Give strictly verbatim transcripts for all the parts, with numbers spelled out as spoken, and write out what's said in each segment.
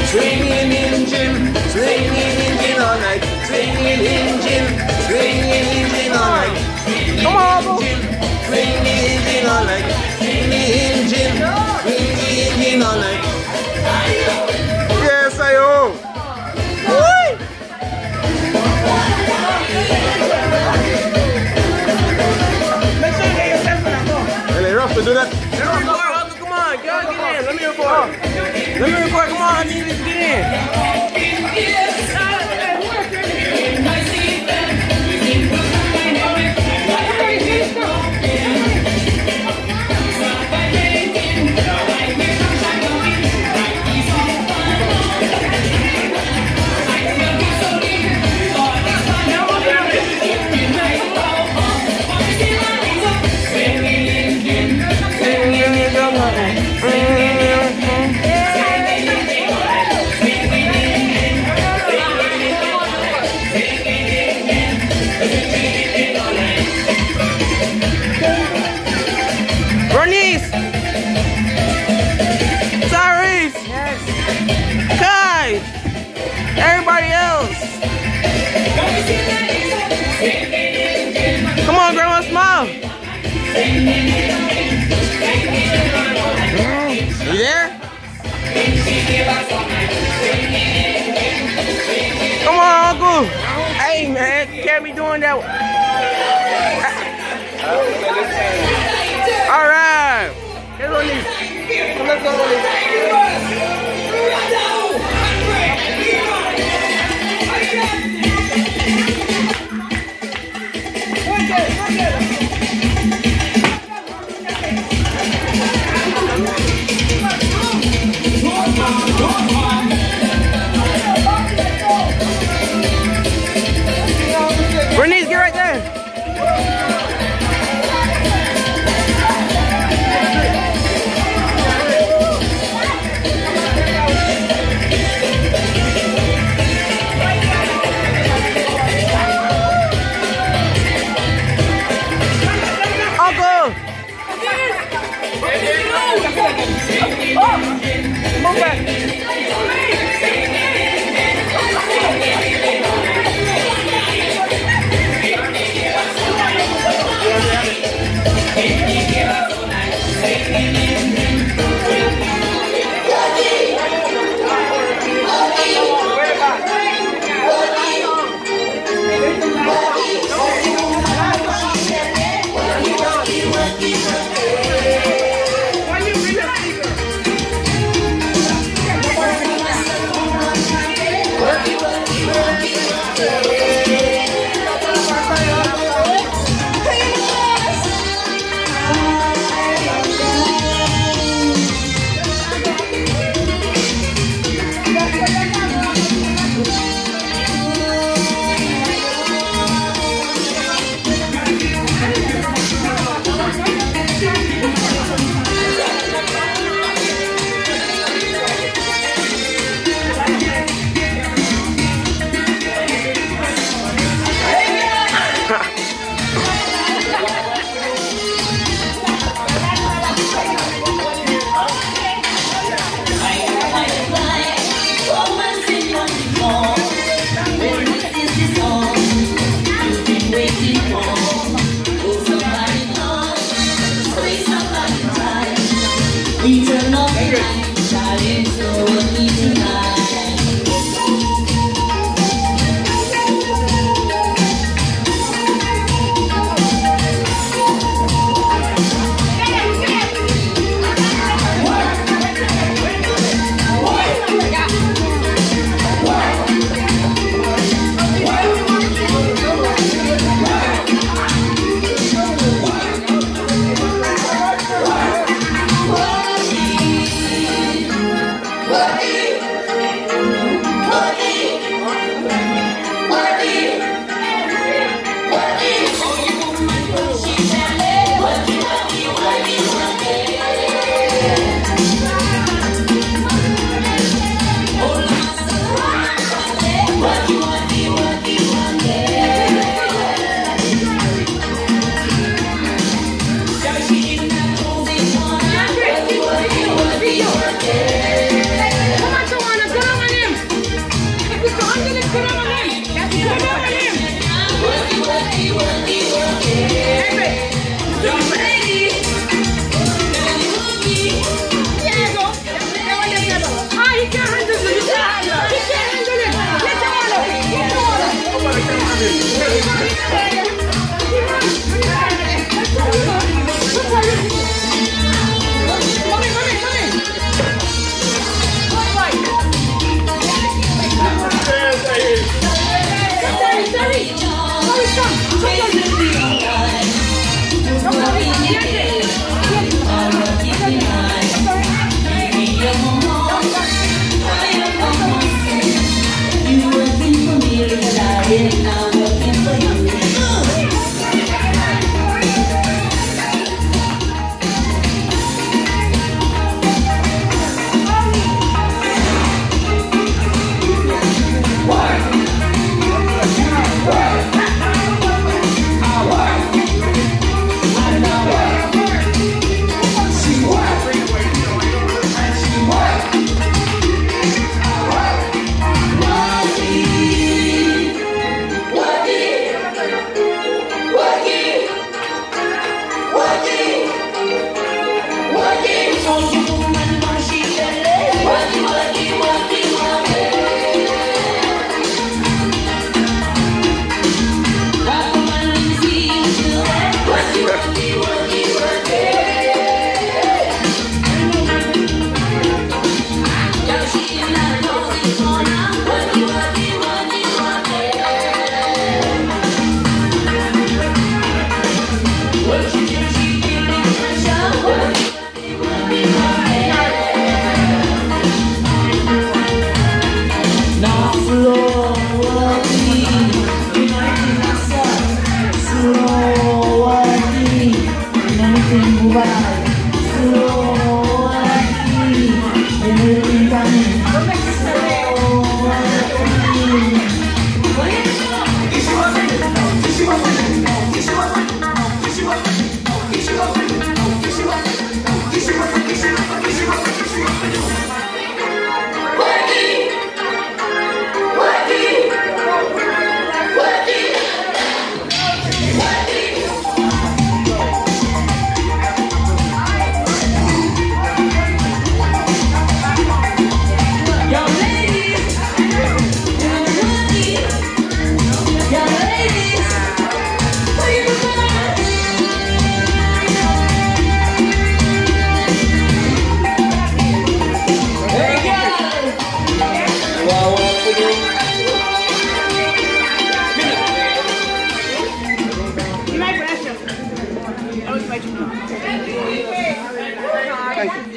Swinging engine, swinging engine all night. Swinging engine, swinging engine all night. Come on, Uncle. Swinging engine all night. Swinging engine, swinging engine all night. Yes, I owe. Make sure you get yourself in that car. Really rough to do that. Let me record, Uncle, come on, go get in. Let me record. Let me record, come on, I need to get in. Everybody else. Come on, Grandma, smile. You there? Come on, Uncle. Hey, man, you can't be doing that. All right. Here's on these. Let's go on these. Bernice, get right there.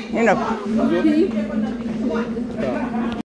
You know.